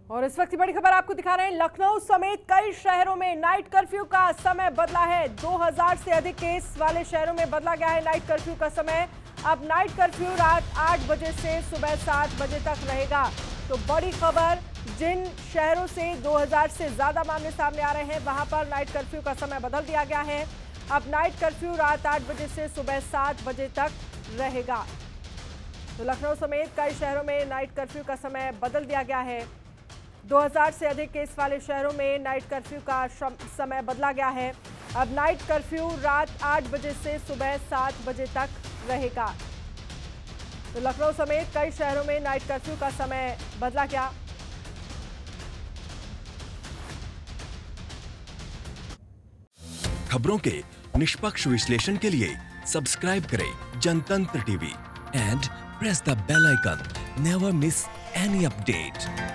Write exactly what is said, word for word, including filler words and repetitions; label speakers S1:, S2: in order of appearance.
S1: और इस वक्त की बड़ी खबर आपको दिखा रहे हैं। लखनऊ समेत कई शहरों में नाइट कर्फ्यू का समय बदला है। दो हज़ार से अधिक केस वाले शहरों में बदला गया है नाइट कर्फ्यू का समय। अब नाइट कर्फ्यू रात आठ बजे से सुबह सात बजे तक रहेगा। तो बड़ी खबर, जिन शहरों से दो हज़ार से ज्यादा मामले सामने आ रहे हैं वहां पर नाइट कर्फ्यू का समय बदल दिया गया है। अब नाइट कर्फ्यू रात आठ बजे से सुबह सात बजे तक रहेगा। तो लखनऊ समेत कई शहरों में नाइट कर्फ्यू का समय बदल दिया गया है। दो हज़ार से अधिक केस वाले शहरों में नाइट कर्फ्यू का समय बदला गया है। अब नाइट कर्फ्यू रात आठ बजे से सुबह सात बजे तक रहेगा। तो लखनऊ समेत कई शहरों में नाइट कर्फ्यू का समय बदला गया।
S2: खबरों के निष्पक्ष विश्लेषण के लिए सब्सक्राइब करें Jantantra TV and press the bell icon. Never miss any update.